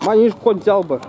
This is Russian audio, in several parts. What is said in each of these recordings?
Манишку хоть взял бы.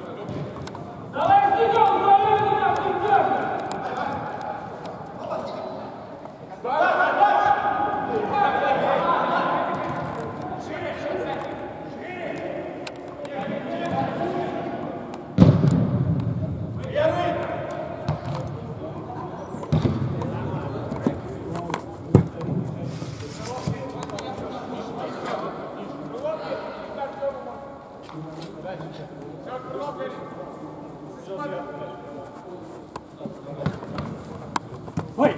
Ой!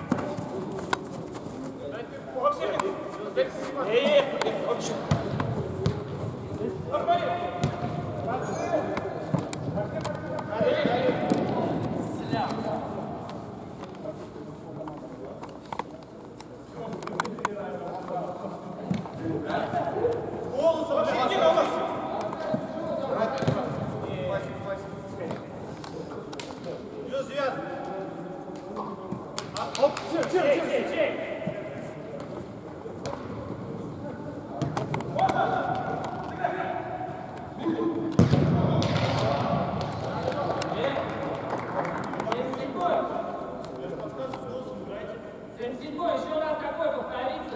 Еще раз какой повторится?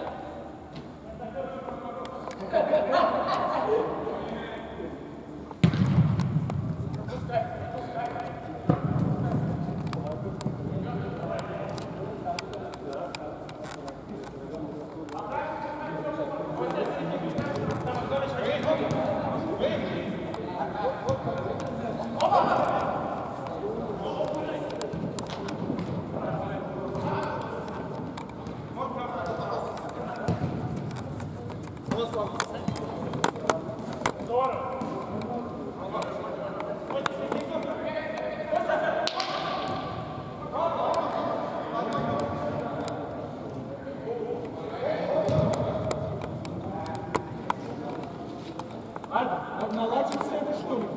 Наладится это что ли?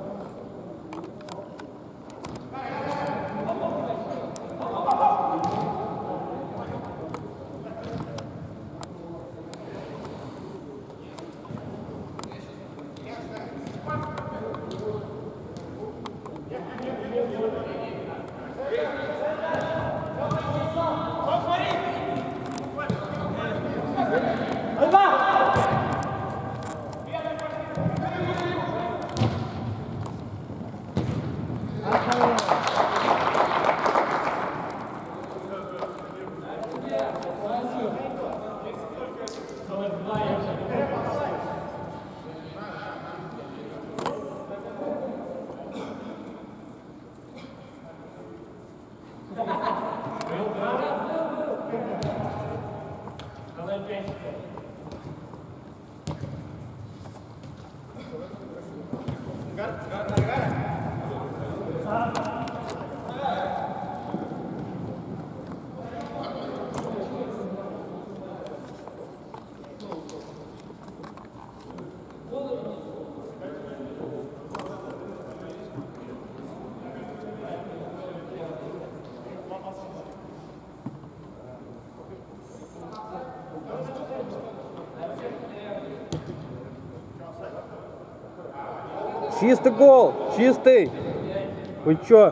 Чистый гол, чистый. Вы чё?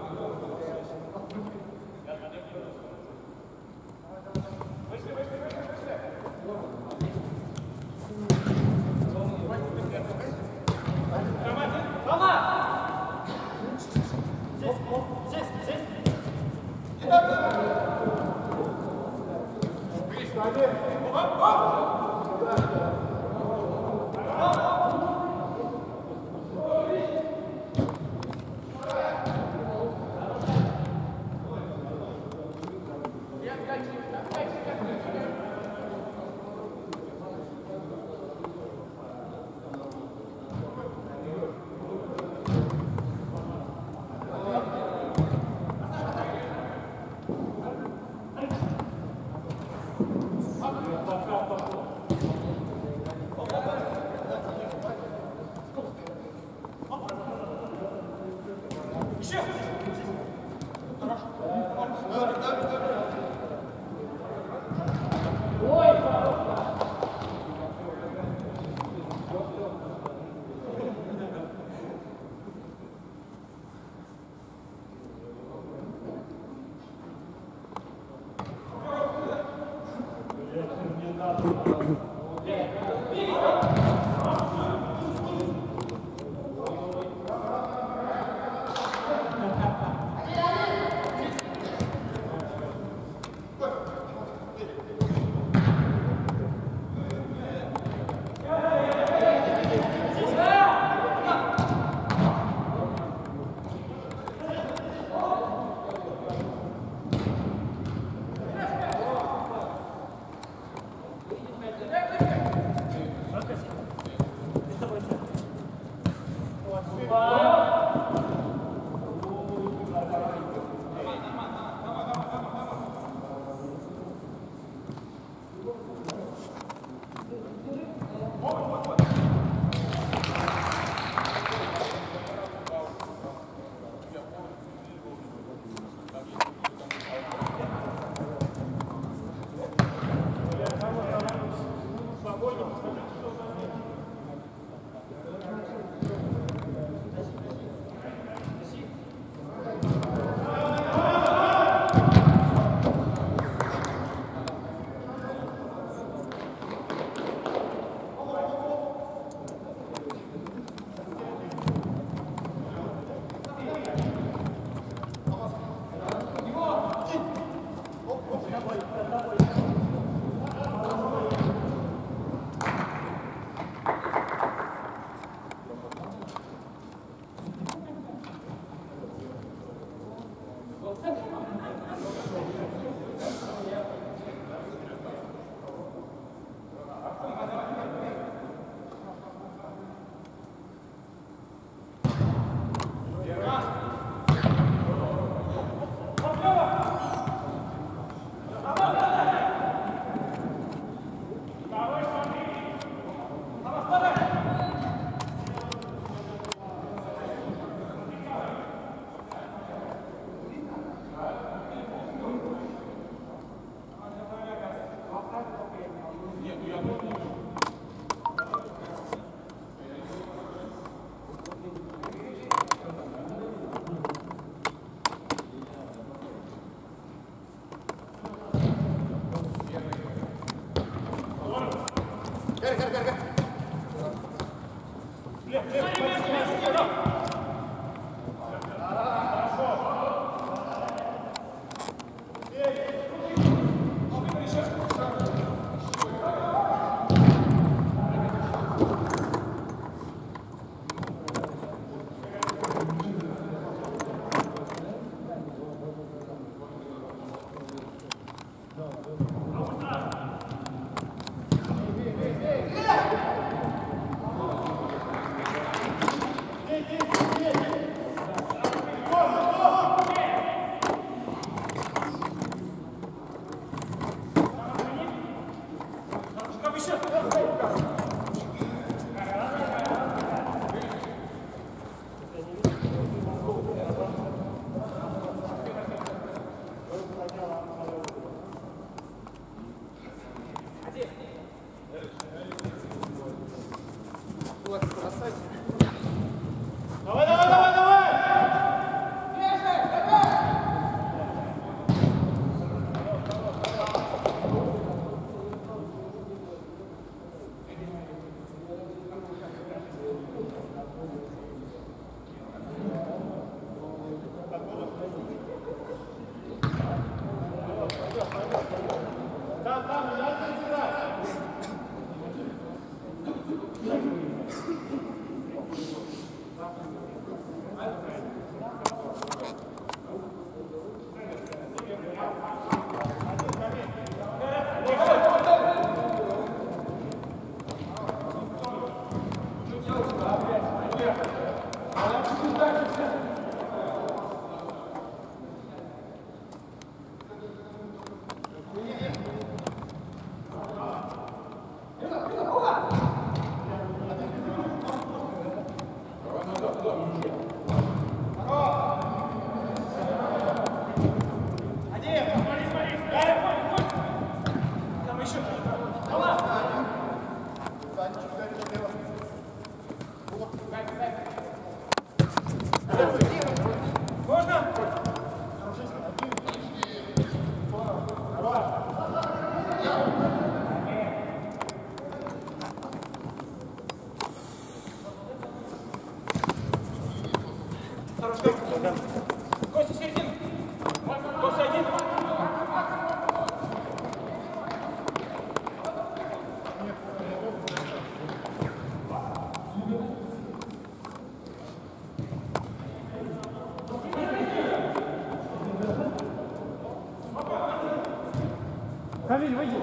Камиль, выйди.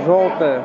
Желтая.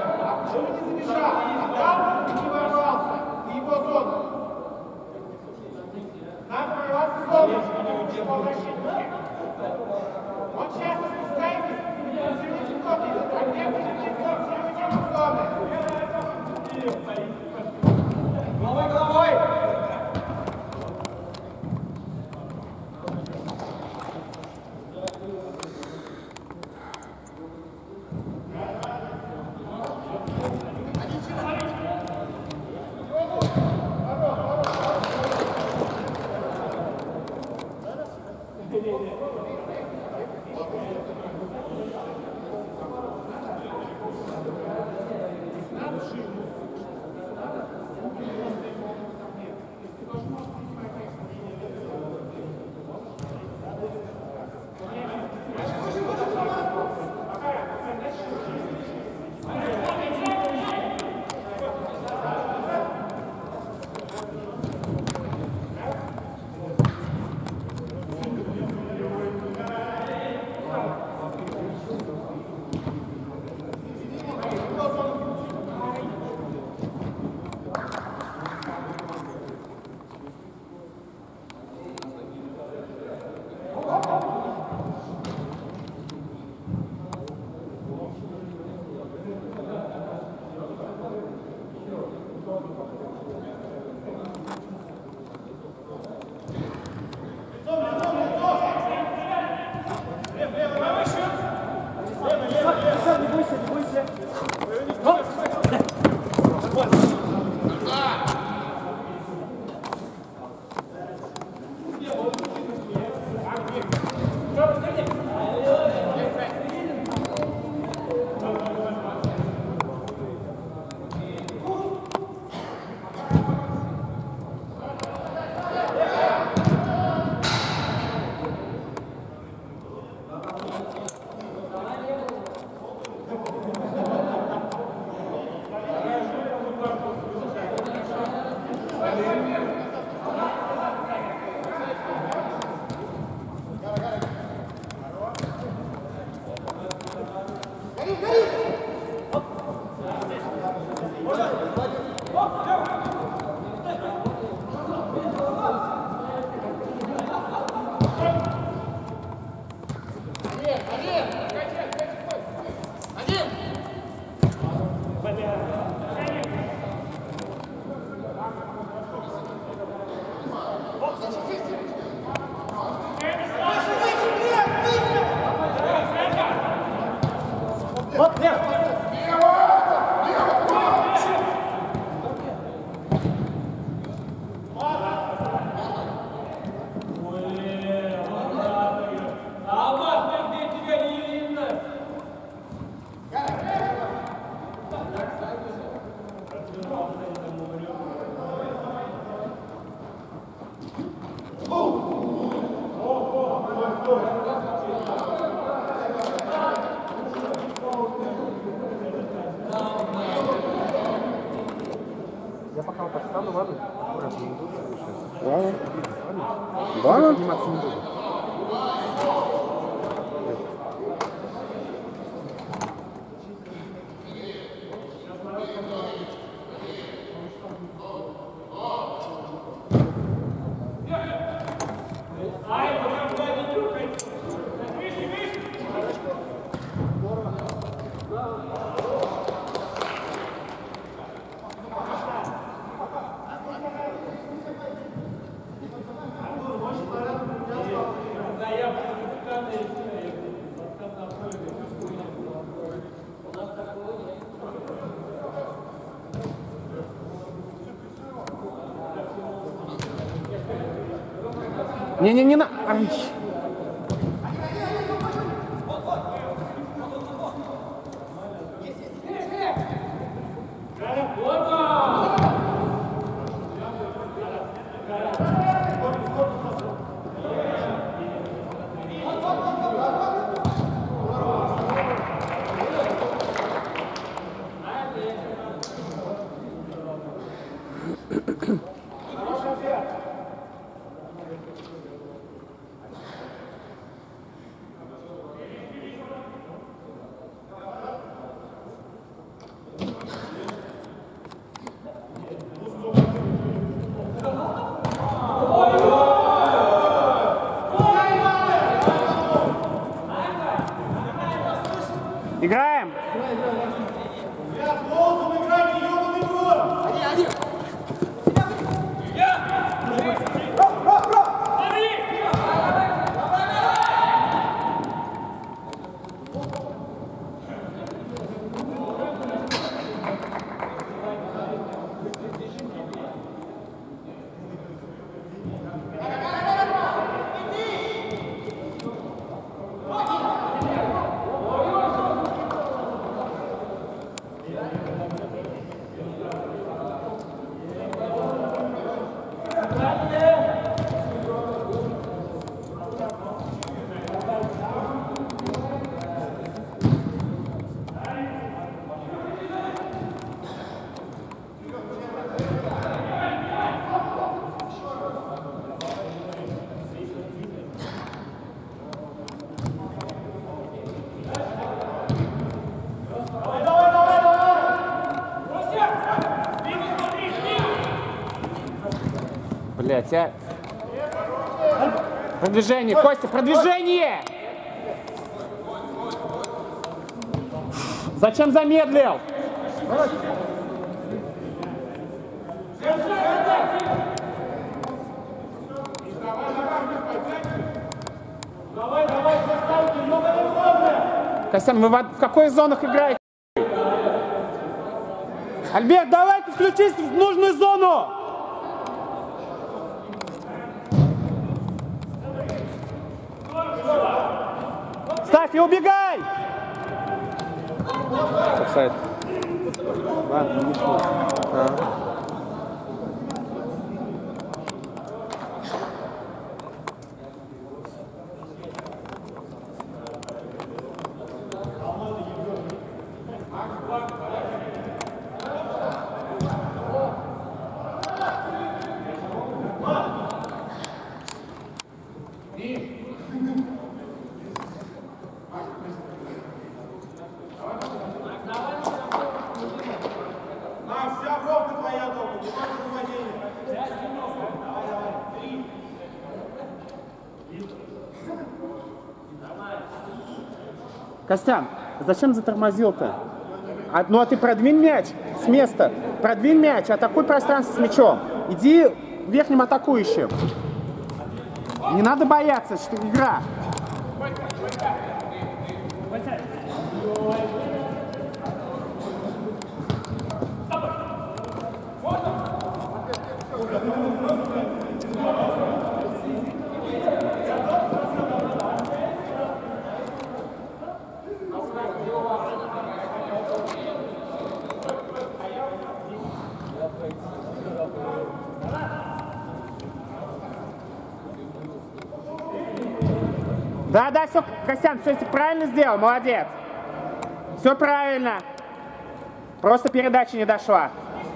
Я пока вот так стану, ладно? Ладно. Ладно. Подниматься не буду. Не на. Ай. Блядь, а... Продвижение, Костя, продвижение! Зачем замедлил? Костян, вы в какой зонах играете? Альберт, давай ты включись в нужную зону! Ставь и убегай! Офсайд. Ладно, не шел. Костян, зачем затормозил-то? Ну а ты продвинь мяч с места. Продвинь мяч, атакуй пространство с мячом. Иди верхним атакующим. Не надо бояться, что игра. Да, все, Костян, все правильно сделал, молодец. Все правильно. Просто передача не дошла.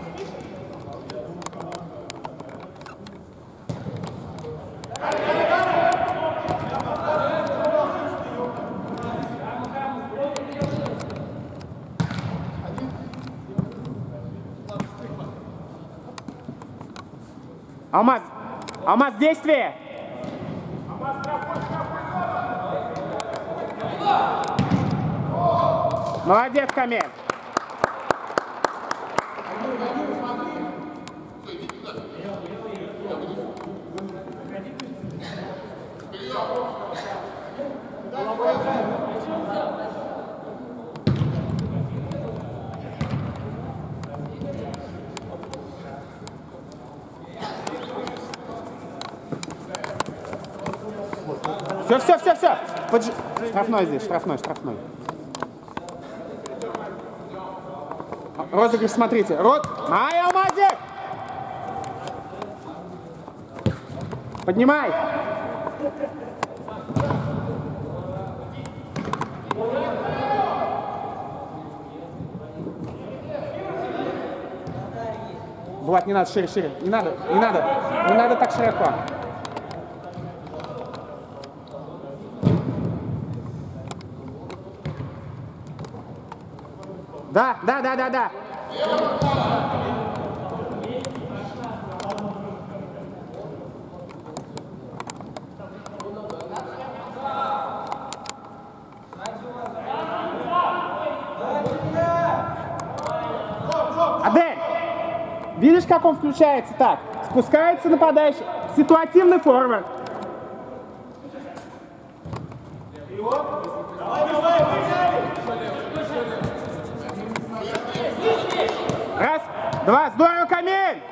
Алмаз, действие! Молодец, Камиль! Все. Штрафной здесь, штрафной. Розыгрыш, смотрите. Алмазик! Поднимай! Влад, не надо, шире. Не надо так широко. Да. Адель, видишь, как он включается так? Спускается нападающий, ситуативный форвард. Раз, два, здорово, Камиль!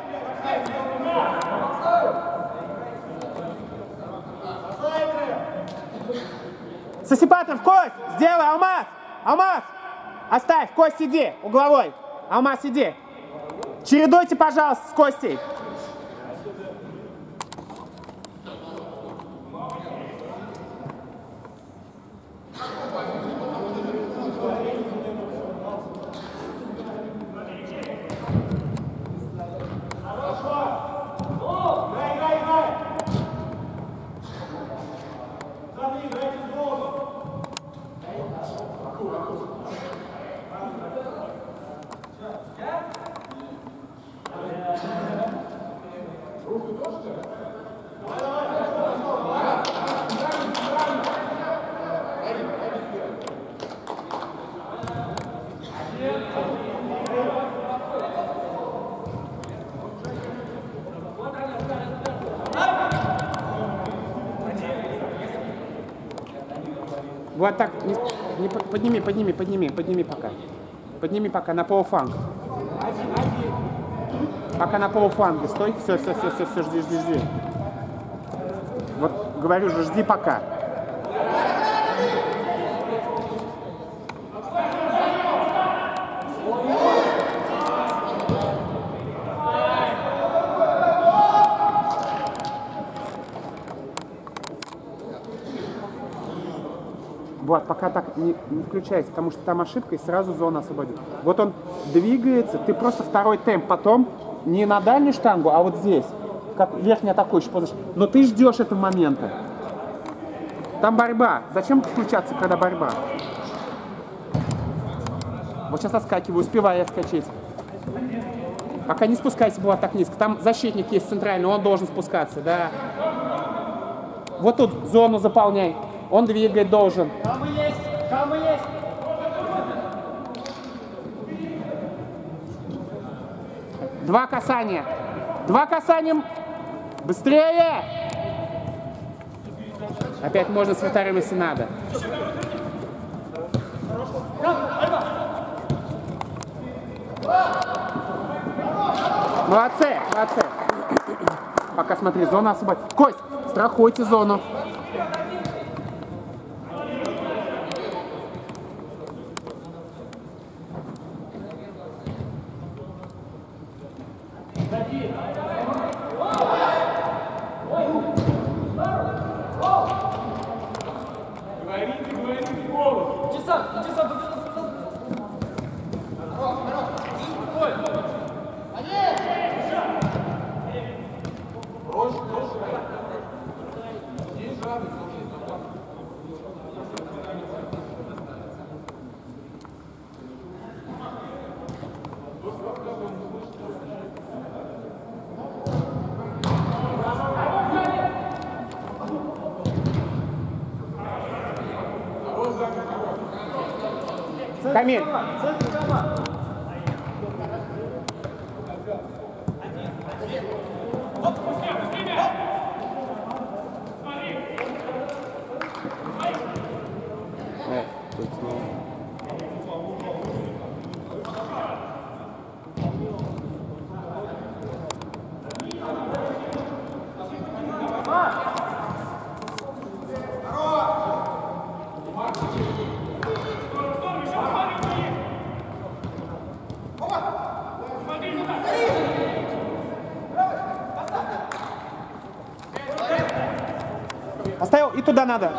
Сосипатов, Кость, сделай, Алмаз! Оставь, Кость, иди, угловой. Алмаз, иди. Чередуйте, пожалуйста, с Костей. Вот так. Подними пока. Подними пока на полуфланг. Пока на полуфланге стой. Все, жди. Вот говорю же, жди пока. Вот, пока так не включайся, потому что там ошибка и сразу зона освободит. Вот он двигается, ты просто второй темп, потом не на дальнюю штангу, а вот здесь, как верхний атакующий позиция. Но ты ждешь этого момента. Там борьба. Зачем включаться, когда борьба? Вот сейчас отскакиваю, успевай отскочить. Пока не спускайся, было так низко. Там защитник есть центральный, он должен спускаться, да. Вот тут зону заполняй. Он двигать должен. Камы есть! Камы есть! Два касания. Быстрее! Опять можно с вратарем, если надо. Молодцы. Пока смотри, зона освободит. Кость, страхуйте зону. Камиль. Оставил, и туда надо.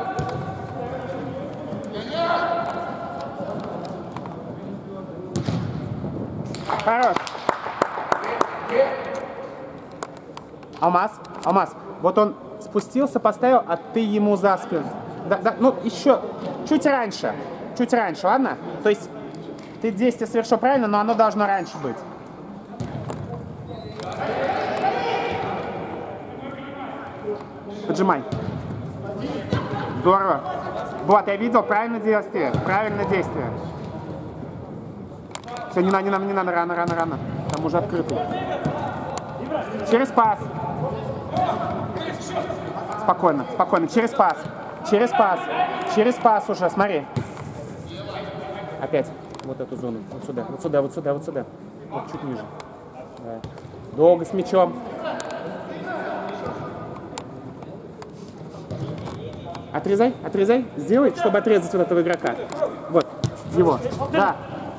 Хорош. Алмаз. Вот он спустился, поставил, а ты ему за спину. Да, ну, еще чуть раньше, ладно? То есть ты действие совершил правильно, но оно должно раньше быть. Поджимай. Здорово. Вот, я видел, правильное действие. Все, не надо, рано. Там уже открытый. Через пас. Спокойно, через пас уже, смотри. Опять вот эту зону, вот сюда. Вот чуть ниже. Да. Долго с мячом. Отрезай, сделай, чтобы отрезать вот этого игрока. Вот, его, да.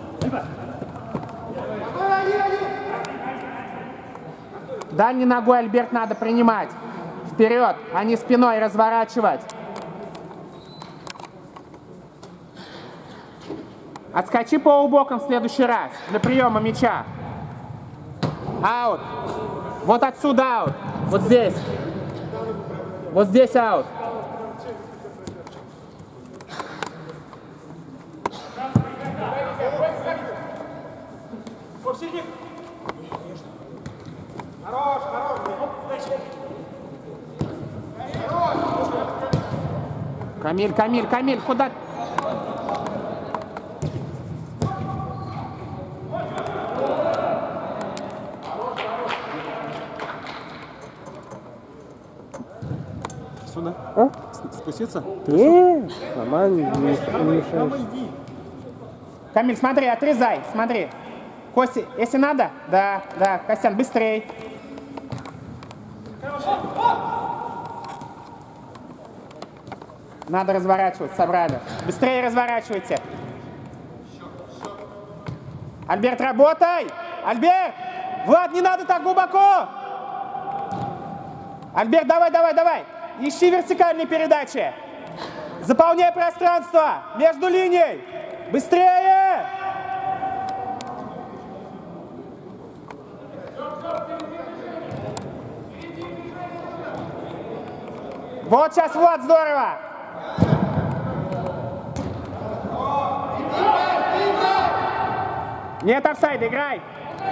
Дальней ногой, Альберт, надо принимать. Вперед, а не спиной разворачивать. Отскочи полубоком в следующий раз для приема мяча. Аут. Вот отсюда аут. Вот здесь. Вот здесь аут. Камиль, куда? Сюда. Спуститься? Не, нормально, не мешаешь. Камиль, смотри, отрезай, смотри. Костя, если надо, да, Костян, быстрей. Надо разворачиваться, собрали. Быстрее разворачивайте. Альберт, работай! Альберт! Влад, не надо так глубоко! Альберт, давай! Ищи вертикальные передачи. Заполняй пространство между линией. Быстрее! Вот сейчас, Влад, здорово! Нет офсайда, играй!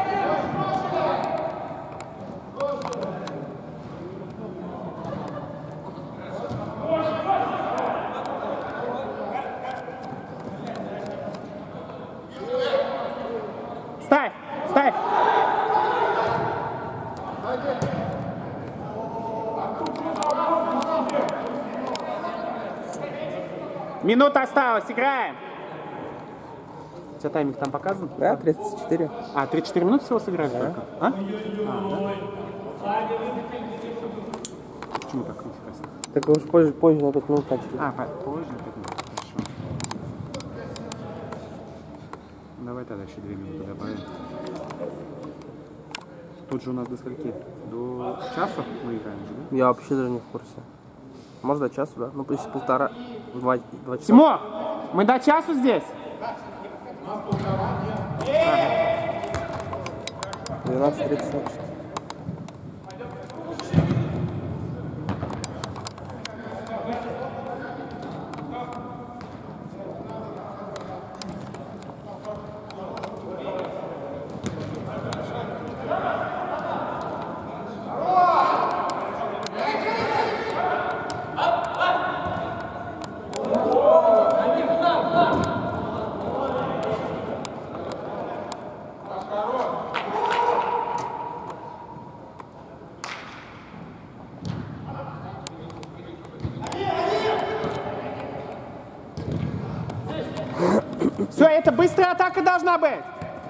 Ставь! Минута осталась, играем! У тебя тайминг там показан? Да, 34. 34 минуты всего сыграли только? А? Да? Почему так интересно? Так уж позже на 5 минут катили. Позже на 5 минут, хорошо. Давай тогда еще 2 минуты добавим. Тут же у нас до скольки? До часа мы играем же, да? Я вообще даже не в курсе. Может до часу, да? Ну, если 1,5-2 часа. Тимо, мы до часу здесь? 12:30 значит. Все, это быстрая атака должна быть.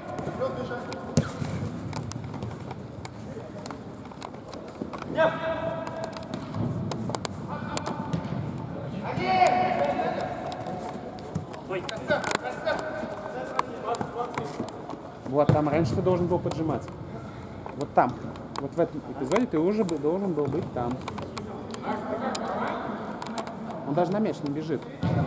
Вот там раньше ты должен был поджимать. Вот там. Вот в этом эпизоде ты уже должен был быть там. Он даже на мяч не бежит.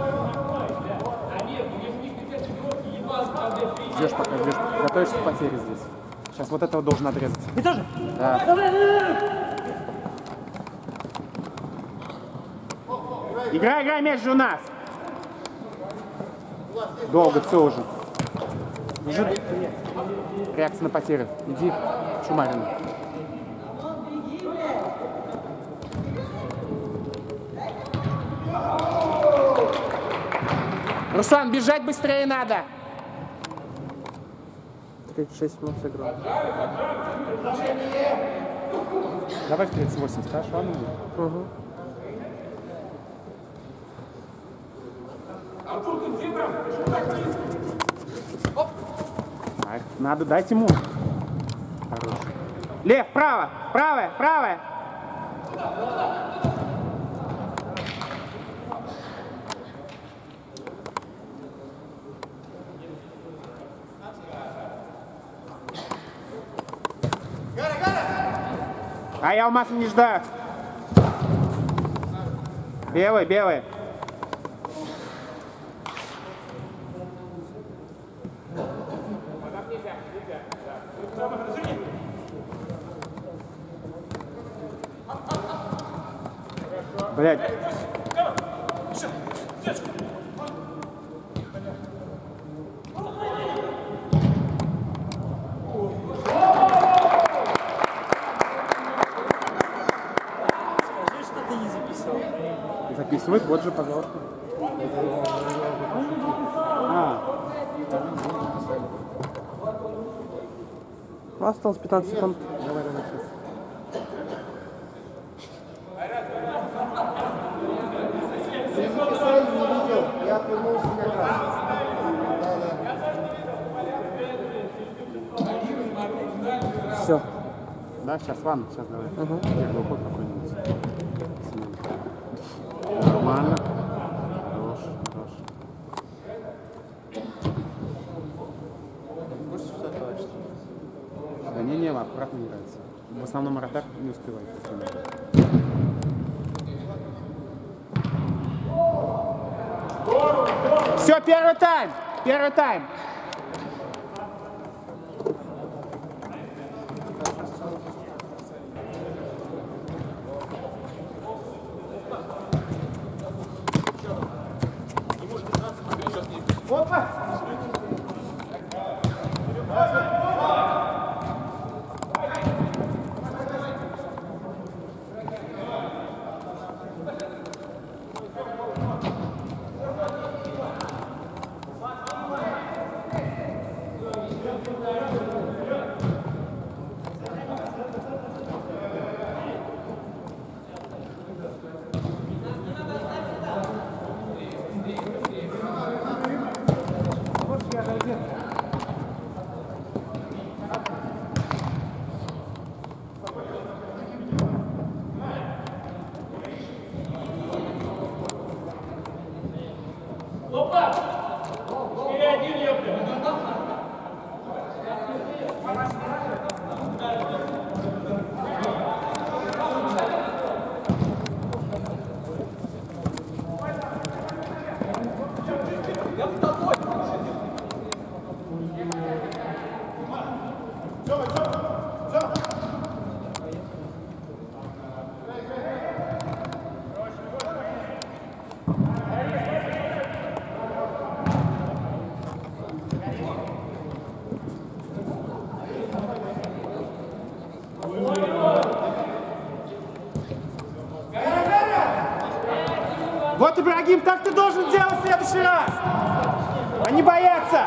Ждешь пока, ждешь. Готовишься к потере здесь. Сейчас вот этого должен отрезать. Ты тоже? Да. Играй, мяч же у нас. Долго, все уже. Уже реакция на потерю. Иди, Чумарин. Руслан, бежать быстрее надо. 36 минут сыграл. Давай в 38, скажешь, ладно? Угу. Надо дать ему. Хорош. Лев, право, правая. А я Алмаз не ждал. Белый. Блядь. Записывает, вот же, пожалуйста. Осталось 15 секунд. Давай, сейчас. Все. Да, сейчас ванну, сейчас давай. Первый уход какой-нибудь. Нормально. Хорош, хорош. Да не, аккуратно не нравится. В основном вратарь не успевает. Все, первый тайм! Первый тайм! Опа! Вот, Ибрагим, так ты должен делать в следующий раз, а не бояться.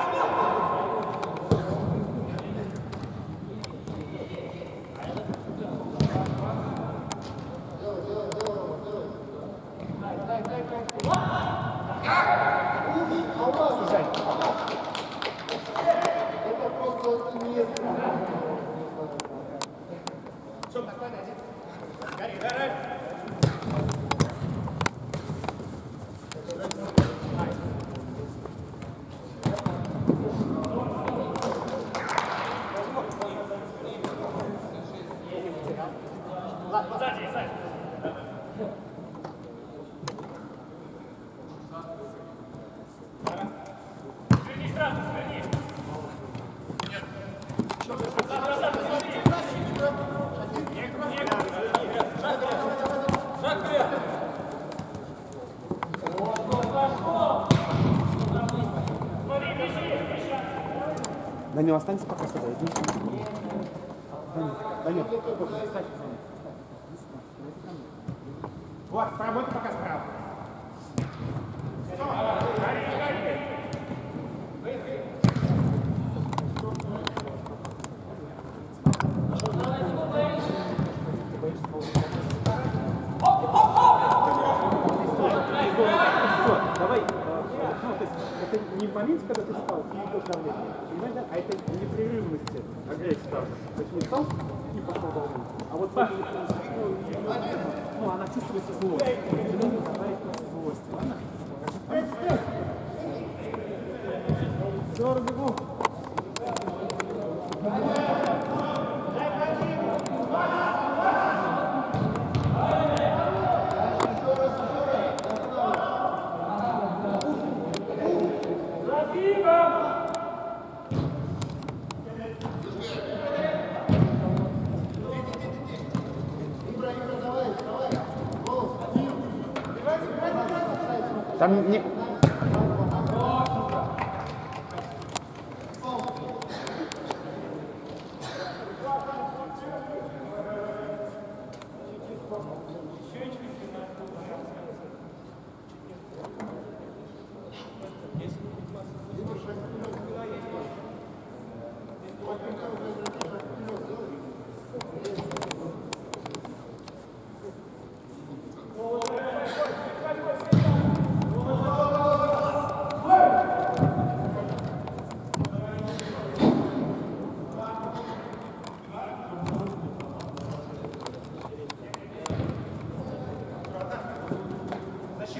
Данил, останься пока сюда, иди. Данил, встань. Вот, поработай пока справа. Давай. Это не в моменте, когда ты встал, и идешь давление, понимаешь, да? А это непрерывности агрессии. То есть не встал и пошел давление. А вот это ну, она чувствуется злость. Давление добавить просто злость. Ладно? Здорово, бегу. Там не...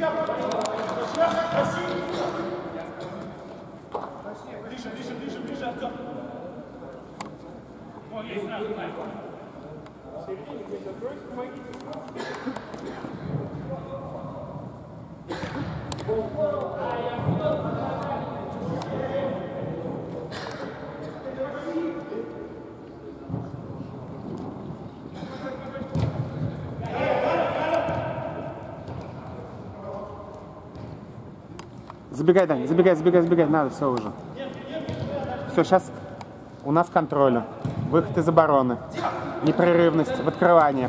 Ближе, Артем. Вон, есть сразу, Майк. Забегай, Дань, забегай, надо, все уже. Все, сейчас у нас контроль. Выход из обороны. Непрерывность в открываниях.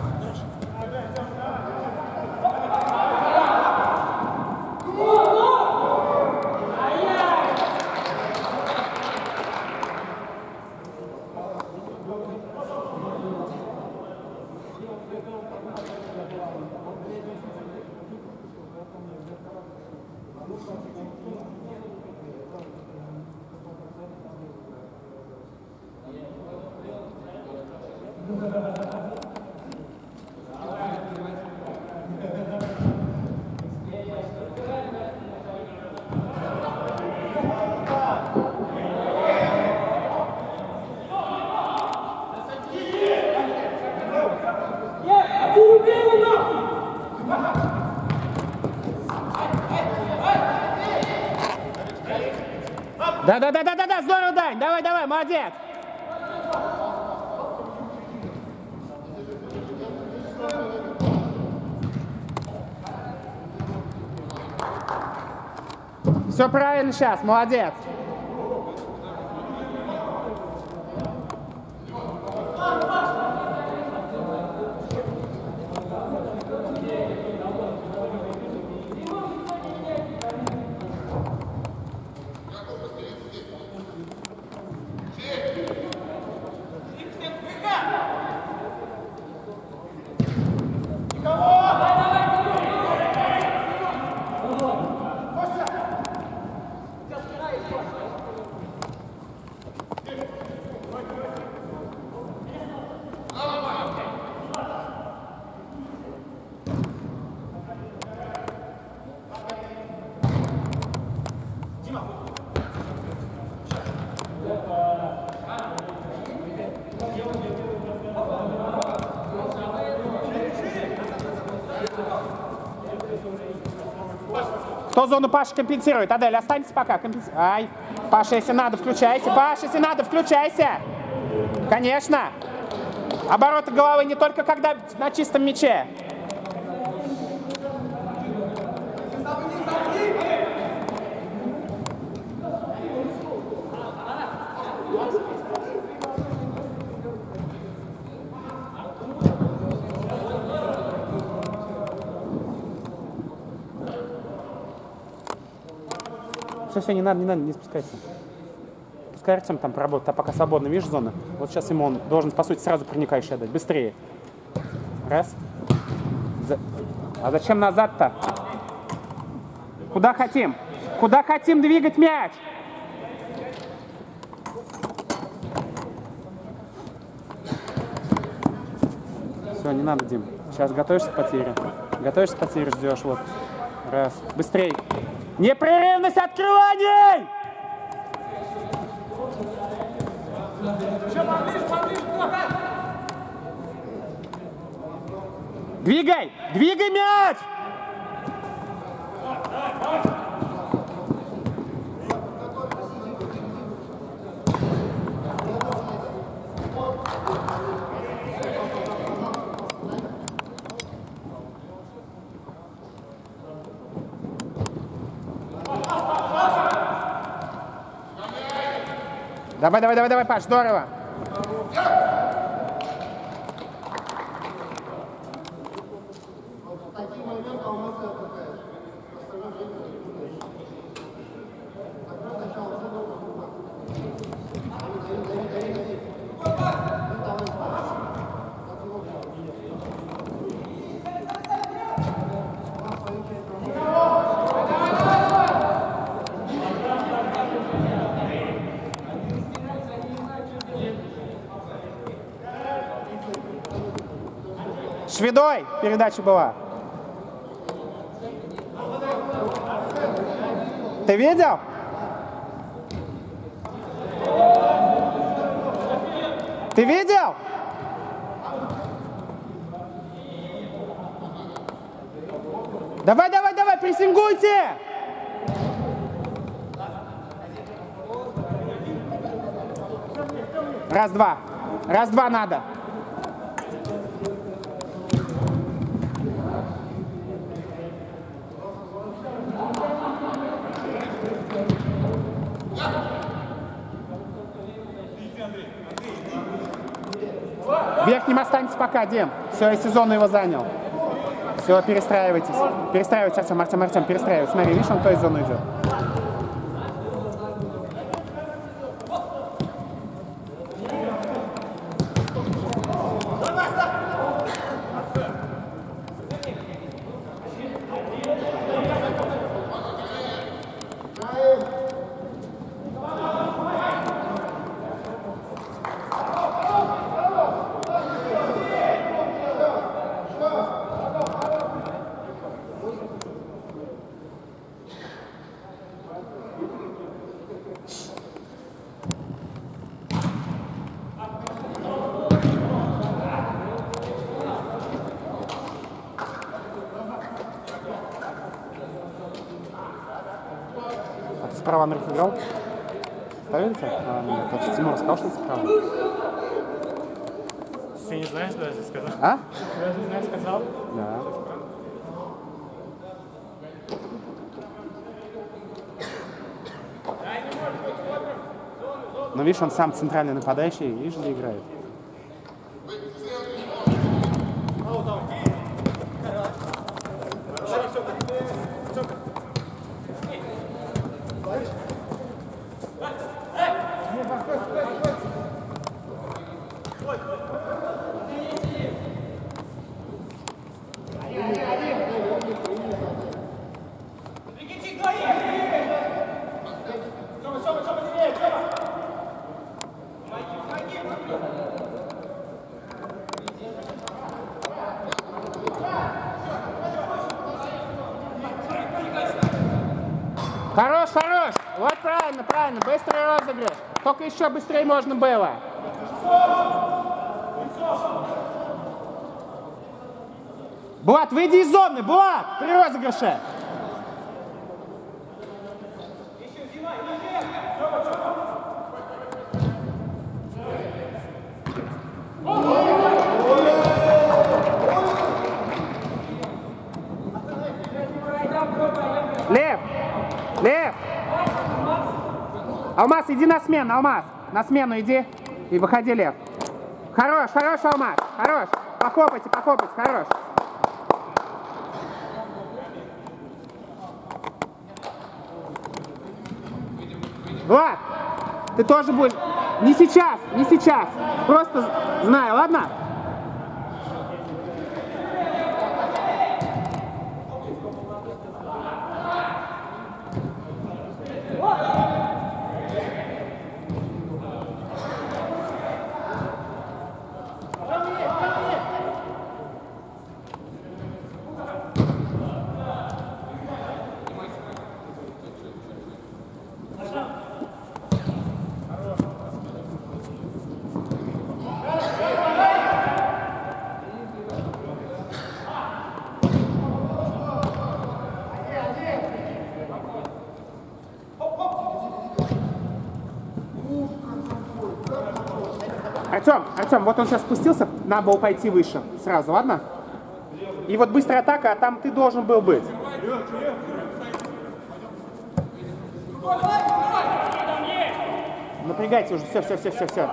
Да, здорово, Дань, давай, молодец. Все правильно сейчас, молодец. Кто зону Паши компенсирует? Адель, останься пока. Ай, Паша, если надо, включайся. Паша, если надо, включайся. Конечно. Обороты головы не только когда на чистом мяче. Все, не надо, не спускайся. Пускай Артем там поработает, а пока свободно, видишь, зона? Вот сейчас ему он должен, по сути, сразу проникающий отдать. Быстрее. Раз. А зачем назад-то? Куда хотим? Куда хотим двигать мяч? Все, не надо, Дим. Сейчас готовишься к потере. Готовишься к потере, ждешь. Вот. Раз. Быстрей. Непрерывность открываний! Двигай! Двигай мяч! Давай, Паш, здорово. Шведой передача была. Ты видел? Ты видел? Давай, давай, давай, прессингуйте! Раз-два. Раз-два надо. Верхним останется пока, Дим. Все, я сезон его занял. Все, перестраивайтесь. Перестраивайтесь, Артем, перестраивайтесь. Смотри, видишь, он в той зону идет. Справа Андрюх играл? Ставили тебя? Нет, Тимур сказал, что ты справа. Ты не знаешь, даже сказал? А? Даже не знаешь, сказал? Да. Но видишь, он сам центральный нападающий, видишь, где играет. Хорош, хорош! Вот правильно, правильно, быстрый розыгрыш. Только еще быстрее можно было. Булат, выйди из зоны, Булат, при розыгрыше. Лев! Лев! Алмаз, иди на смену, Алмаз. На смену иди. И выходи, Лев. Хорош, хорош, Алмаз. Хорош. Похлопайте, похлопайте, хорош. Влад, ты тоже будешь... Не сейчас, не сейчас. Просто знай, ладно? Артем, вот он сейчас спустился, надо было пойти выше сразу, ладно? И вот быстрая атака, а там ты должен был быть. Напрягайте уже, все.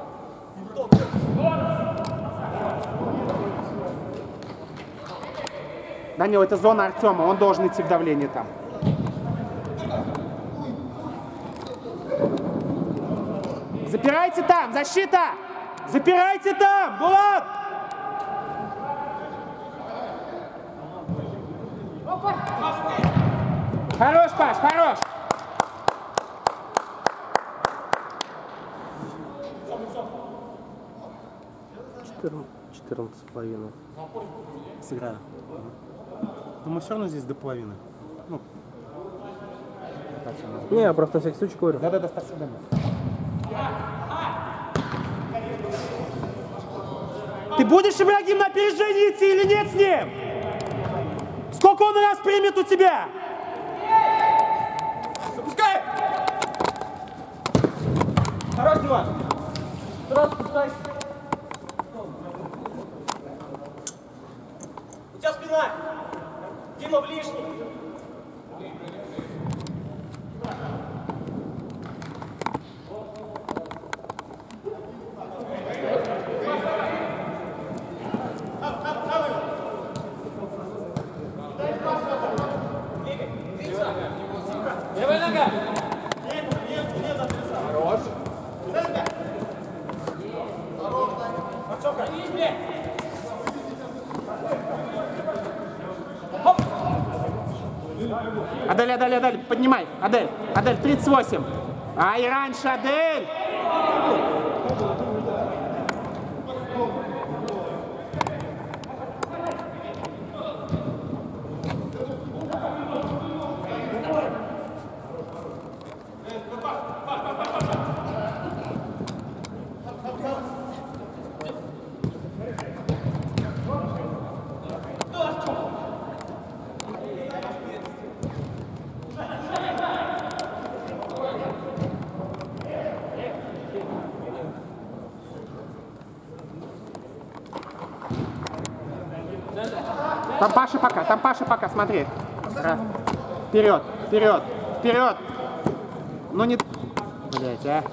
Данил, это зона Артема, он должен идти в давление там. Запирайте там, защита! Запирайте там, Булат! Хорош, Паш, хорош! 14,5. Сыграю. Но мы все равно здесь до половины. Ну, так. Не, я просто на всякий случай говорю. Да-да-да, спасибо. Ты будешь, Ибрагим, на опережение идти или нет с ним? Сколько он раз примет у тебя? Запускай! Хорош, Диман. Сразу спускайся. У тебя спина. Дима ближний. Левая нога. Хорош. Адель, Адель, Адель, поднимай. Адель, Адель, 38. Ай, раньше, Адель. Там Паша пока, смотри. Вперед, вперед, вперед. Ну не... Блять, а.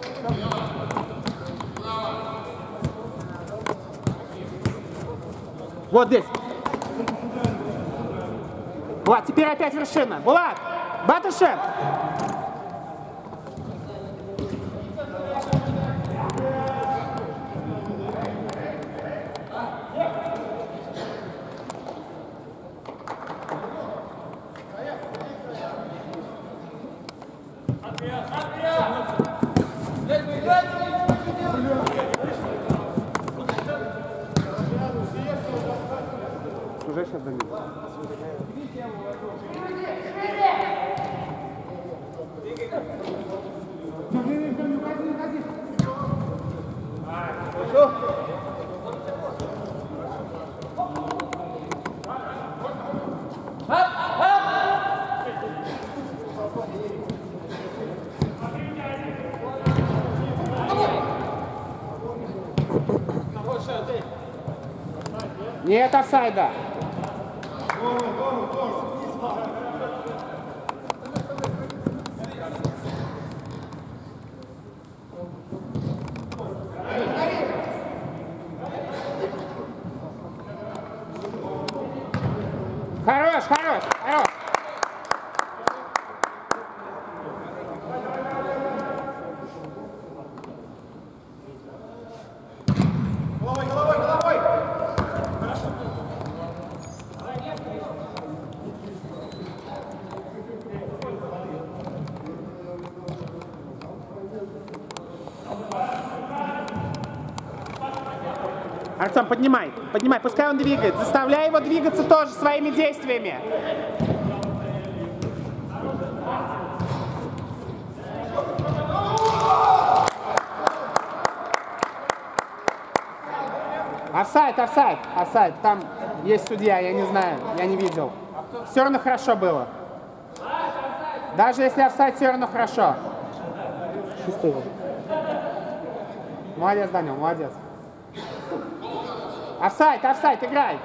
Вот здесь. Булат, теперь опять вершина. Булат, Батышев. Уже сейчас добил. Нет офсайда. Хорош, хорош, хорош. Головой, головой, головой. Артем, поднимай, поднимай, пускай он двигает. Заставляй его двигаться тоже своими действиями. Офсайд, офсайд, офсайд. Там есть судья, я не знаю, я не видел. Все равно хорошо было. Даже если офсайд, все равно хорошо. Чисто. Молодец, Данил, молодец. Офсайд, офсайд, играй.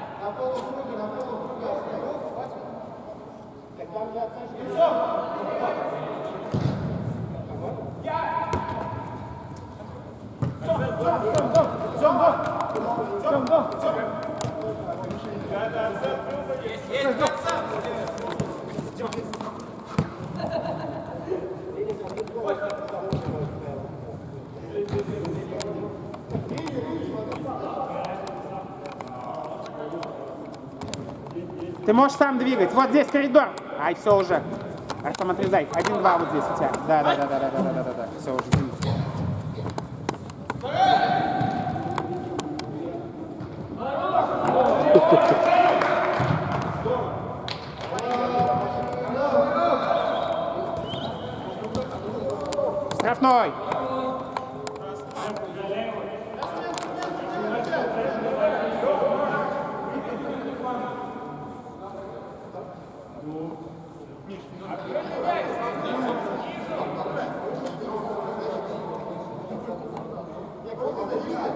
Ты можешь сам двигать. Вот здесь коридор. Ай, все уже. Артем, отрезай. 1-2 вот здесь у тебя. Да. Все уже.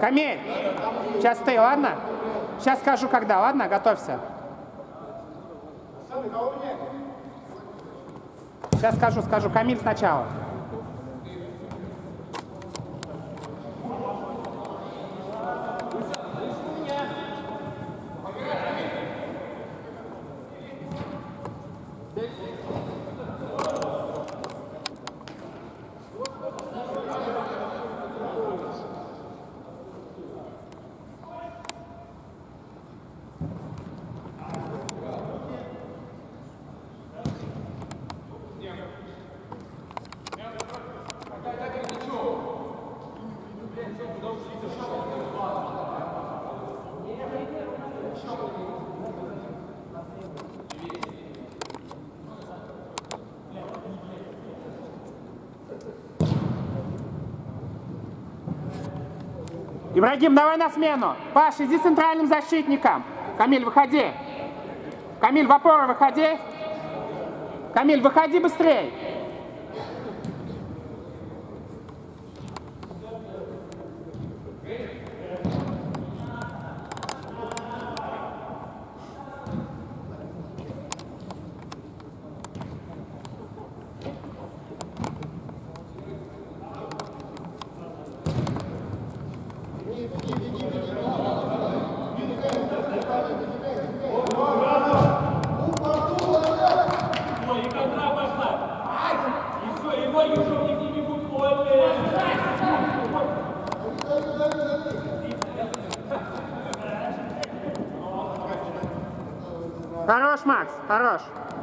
Камиль, сейчас ты, ладно? Сейчас скажу, когда, ладно? Готовься. Сейчас скажу. Камиль сначала. Ибрагим, давай на смену. Паш, иди центральным защитником. Камиль, выходи. Камиль, в опору выходи. Камиль, выходи быстрей. Хорош, Макс, хорош.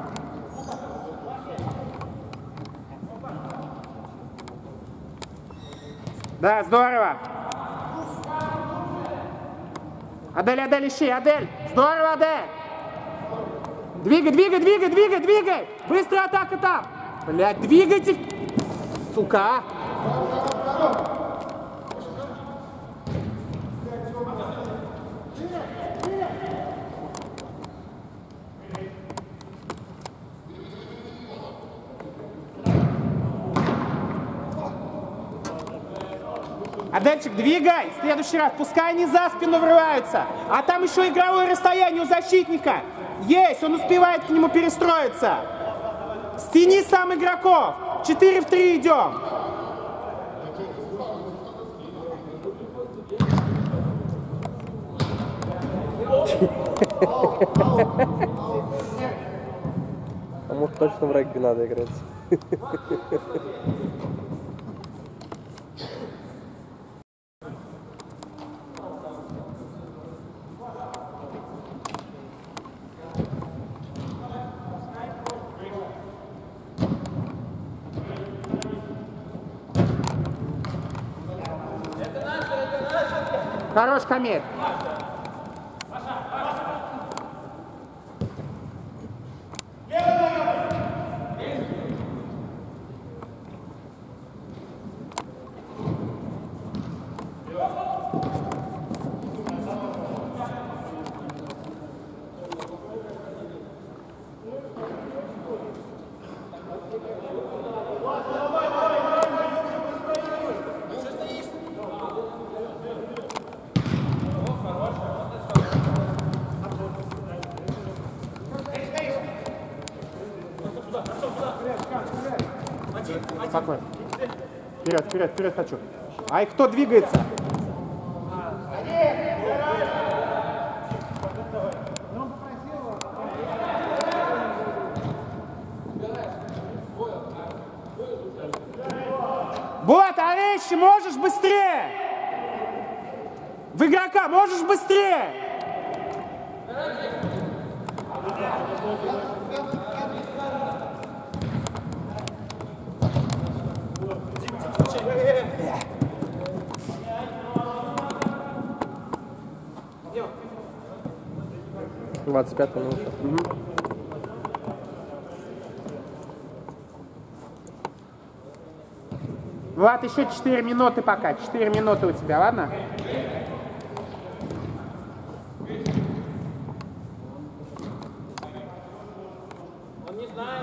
Да, здорово. Адель, ищи, Адель. Здорово, Адель. Двигай. Быстрая атака там. Блядь, двигайте. Сука. Адельчик, двигай! В следующий раз. Пускай они за спину врываются. А там еще игровое расстояние у защитника. Есть, он успевает к нему перестроиться. Стяни сам игроков. 4 в 3 идем. А может точно в регби надо играть? Хорош, Камиль. Спокойно. Вперед хочу. Ай, кто двигается? Вот, Орещи, можешь быстрее! В игрока можешь быстрее! — 25 минута. Влад, еще 4 минуты пока. 4 минуты у тебя, ладно? Он не знает.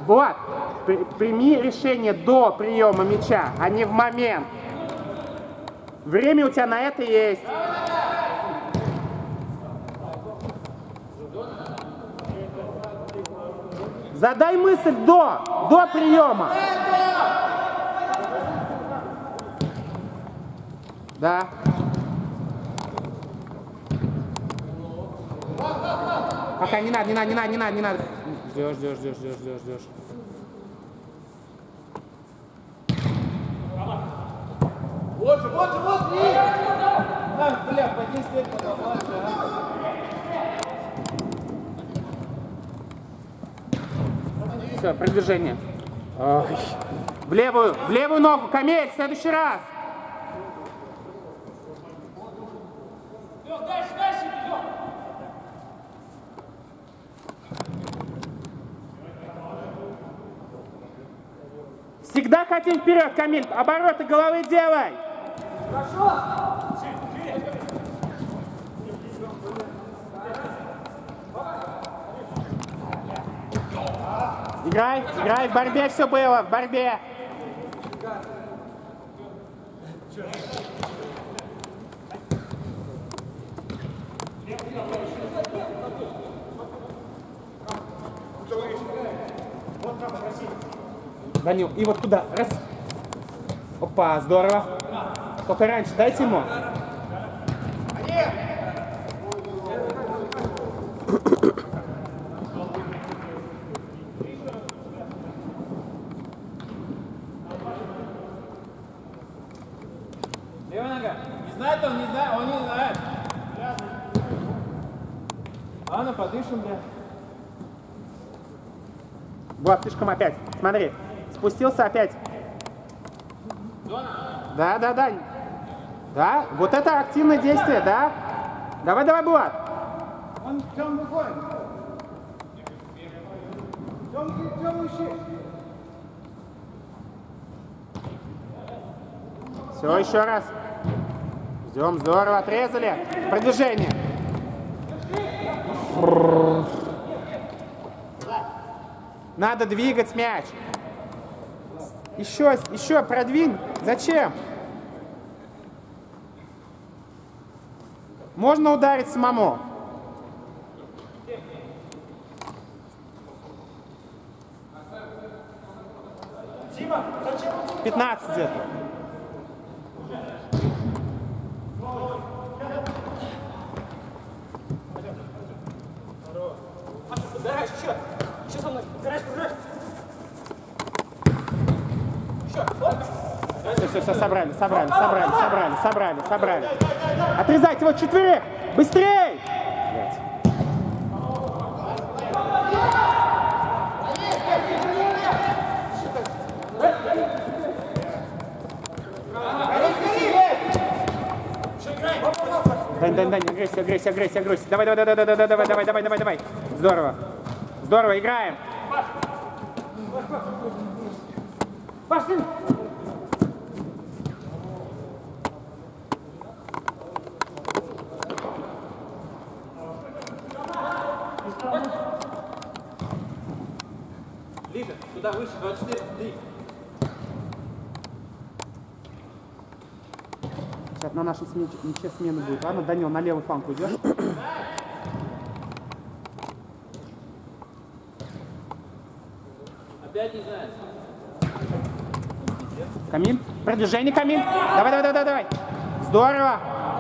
Вот, прими решение до приема мяча, а не в момент. Время у тебя на это есть. Задай мысль до приема. Да. Пока не надо. Ждешь. Вот! Бля, по 10 лет подавался, Все, продвижение. Ой. В левую ногу, Камиль, в следующий раз. Дальше идем. Всегда хотим вперед, Камиль. Обороты головы делай. Хорошо. Играй, в борьбе все было, в борьбе. Данил, и вот туда, раз. Опа, здорово. Только раньше дайте ему. Левая нога. Не знает он, не знает. Ладно, подышим, бля. Вот, слишком опять. Смотри, спустился опять. Да. Да, вот это активное действие, да. Давай, Булат. Он Тём выходит. Тём ищи. Все, еще раз. Ждем, здорово, отрезали. Продвижение. Надо двигать мяч. Еще продвинь. Зачем? Можно ударить самому. Дима, зачем? 15 где-то. Гараж, еще. Еще со мной. Гараж. Все, собрали. Отрезайте его четверых! Быстрей! Дань, агрессия. Давай. Здорово, играем. Пошли. Ближе, туда выше, 24, ты. Сейчас на нашей мяче смены будет. Ладно, Данил, на левый фланг уйдешь. Опять не знает. Камиль, продвижение, Камиль. Давай. Здорово.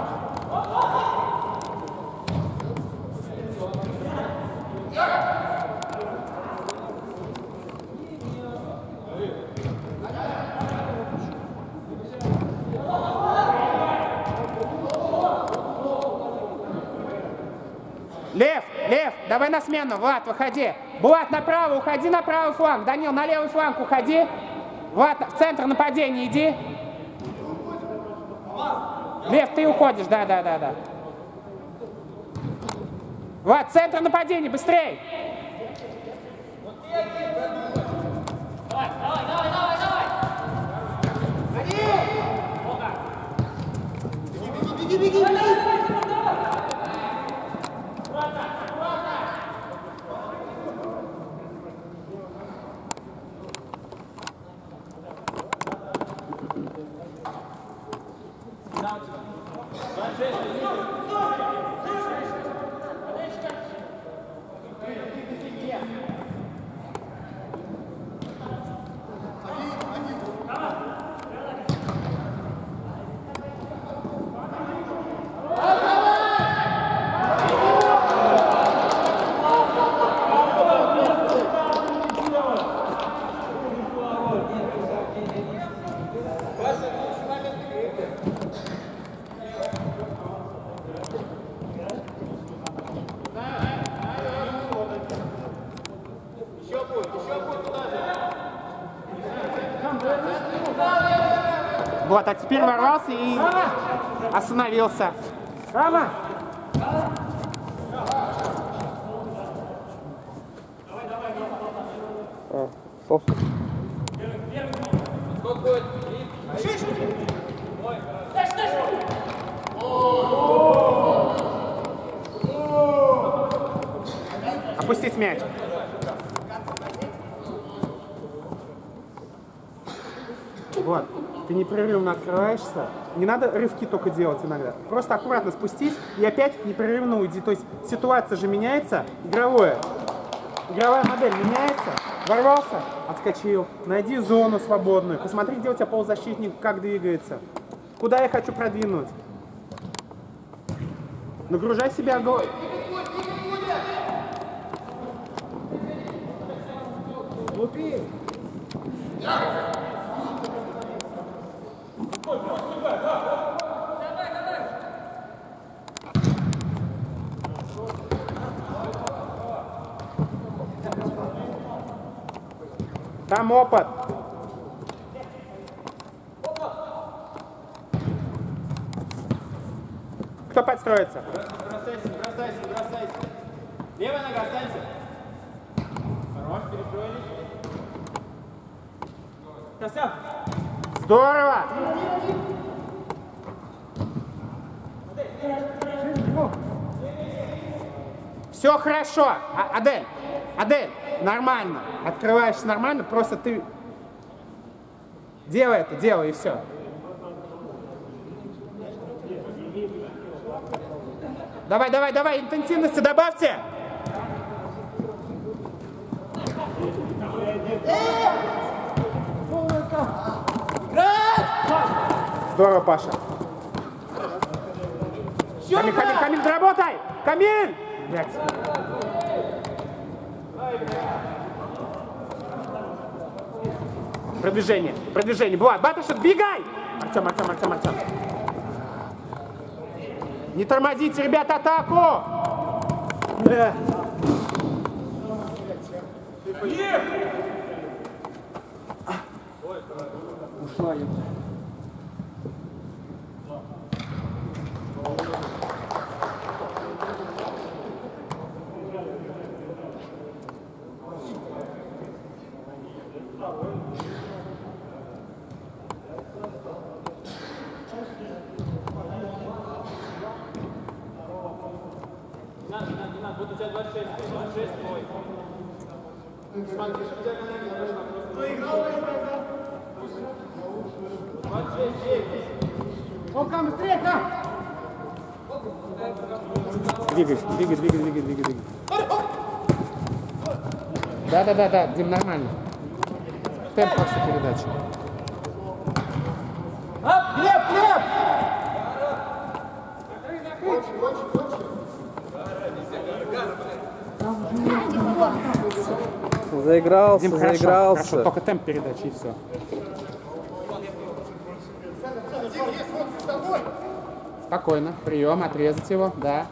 Лев, давай на смену. Влад, выходи. Булат, направо, уходи на правый фланг. Данил, на левый фланг уходи. Влад, в центр нападения иди. Лев, ты уходишь, да. Влад, центр нападения, быстрей. Беги. Вот, а теперь ворвался и остановился. Рама! Соус. Опустить мяч. Вот. Ты непрерывно открываешься. Не надо рывки только делать иногда. Просто аккуратно спустись и опять непрерывно уйди. То есть ситуация же меняется, игровая модель меняется. Ворвался, отскочил. Найди зону свободную. Посмотри, где у тебя полузащитник, как двигается. Куда я хочу продвинуть. Нагружай себя головой. Глупи! Там опыт. Кто подстроится? Бросайся, бросайся, бросайся. Левая нога, останься. Хорош, перестроились. Костян! Здорово! Все хорошо. Адель, нормально. Открываешься нормально, просто ты делай это, делай и все. Давай, интенсивности добавьте. Здорово, Паша. Камиль, доработай! Камиль! Блядь. Продвижение. Влад, Батышев, двигай! Артем. Не тормозите, ребята, атаку! Бля. Ушла я. Не надо, вот у тебя 26 твой. Смотри, что у тебя на ноге пошла. Кто играл? 26. Он там быстрее, там! Двигай. Да, Дим, нормально. Темп просто передачи. Глеб! Заигрался, Дим, хорошо, только темп передачи и все. Спокойно, прием, отрезать его, да.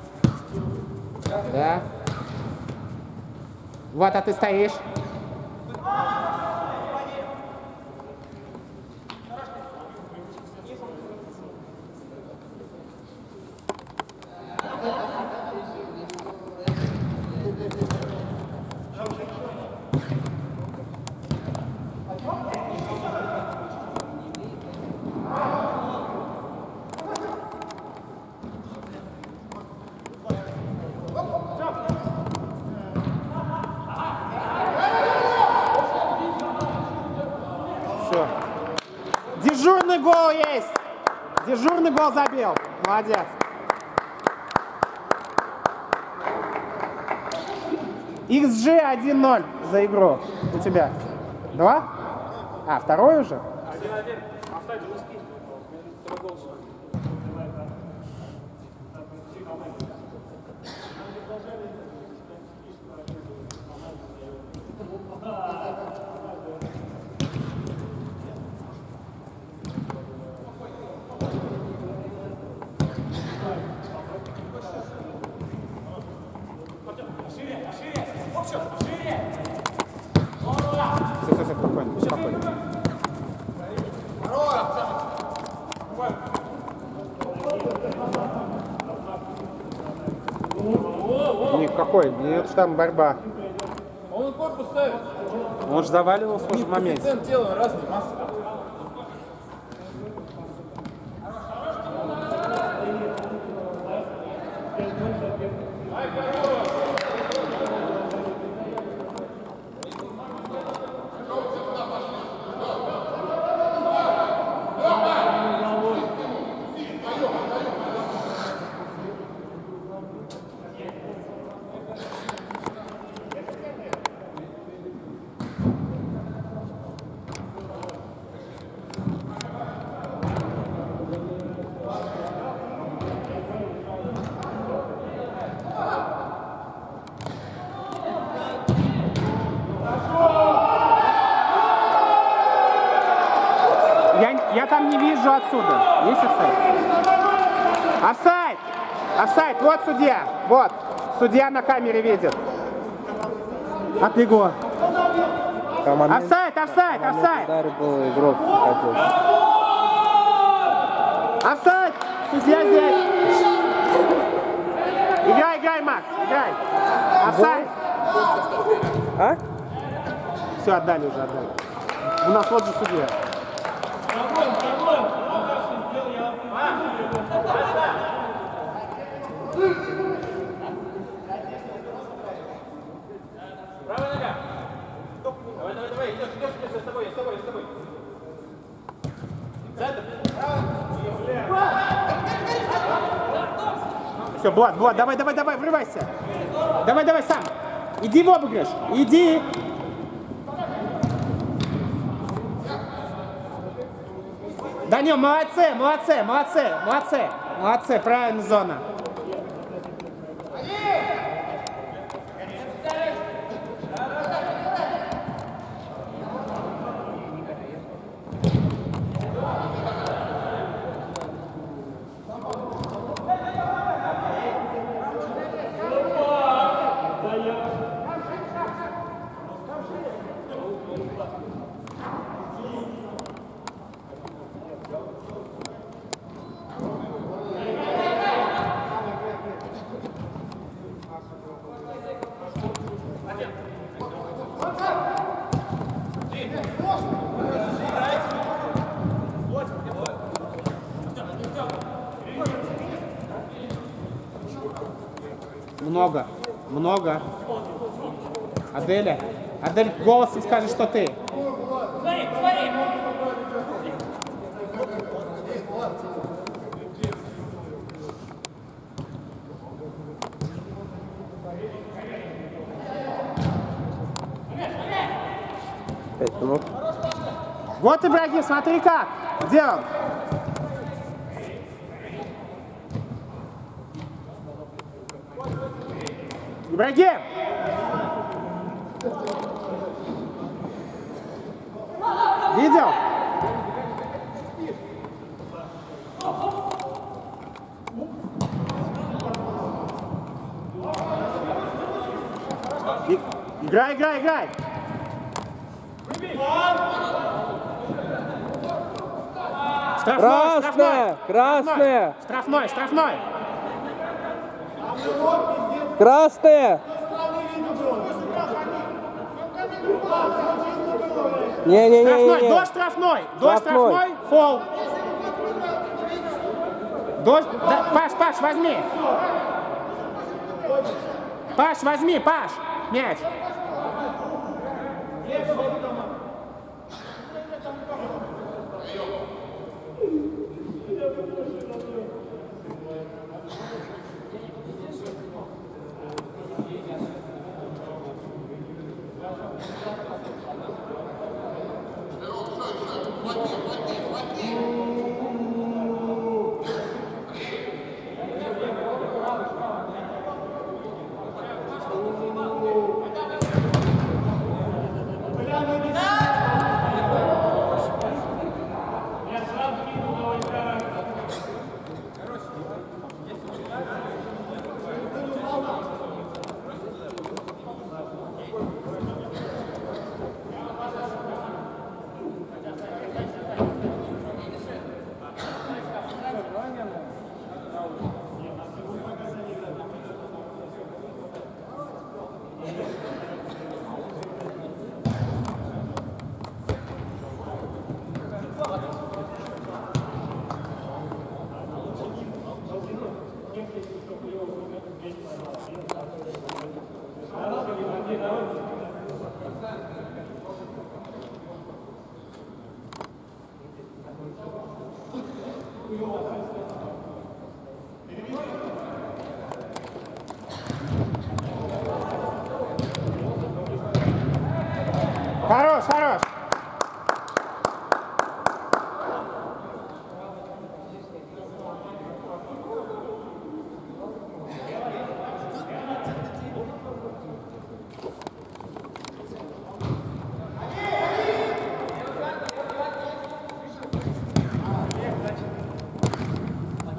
Вот, а ты стоишь. Дежурный гол забил. Молодец. XG 1-0 за игру у тебя. 2? А, второй уже? 1-1. Офсайд русский. Второй гол. Все, спокойно, спокойно. Никакой, нет, что там борьба. Он корпус ставит. Он же заваливался в моменте. Коэффициент тела разный, масса. Я там не вижу отсюда. Есть офсайд? Офсайд! Офсайд! Вот судья. Вот. Судья на камере видит. Отлегло. Офсайд! Офсайд! Офсайд! Удар был, игрок хотел. Офсайд! Судья здесь. Играй, Макс. Играй. Офсайд. А? Все, отдали уже, отдали. У нас вот же судья. Правая нога. Давай, идешь, я с тобой. Центр. Все, Влад, давай, врывайся. Давай сам. Иди в обыгрыш. Иди. Данил, молодцы. Правильная зона. Много. Адель, голосом скажи, что ты. Говори. Пять минут. Вот Ибрагим, смотри как. Где он? Ибрагим! Видел? Играй! Красная! Штрафной! Красная! Не. До штрафной, фол. Паш, возьми. Паш, мяч.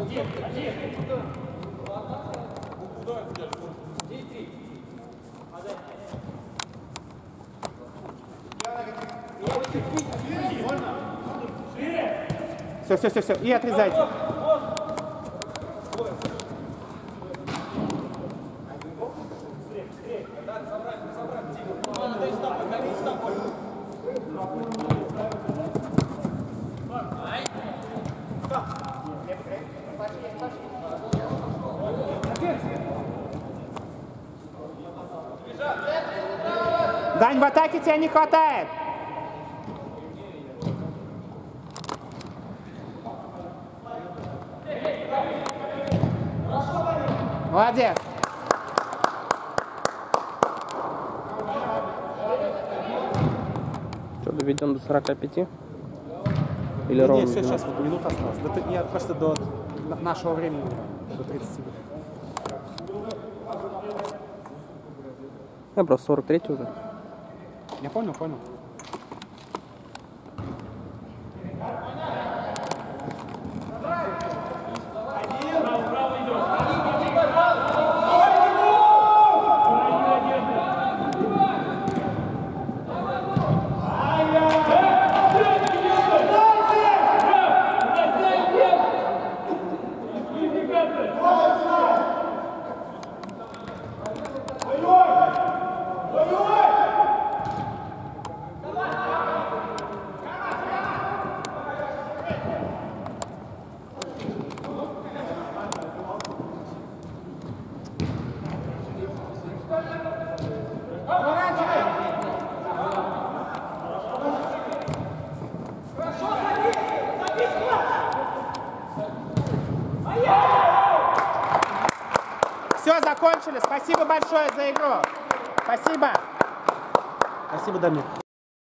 Все. И отрезайте. Дань, в атаке тебя не хватает. Молодец. Что, доведем до 45? Или Нет, ровно? все, сейчас вот минута осталась. Я просто до нашего времени, до 30. Я просто 43 уже. Я понял. Все, закончили. Спасибо большое за игру. Спасибо. Спасибо, Дамир.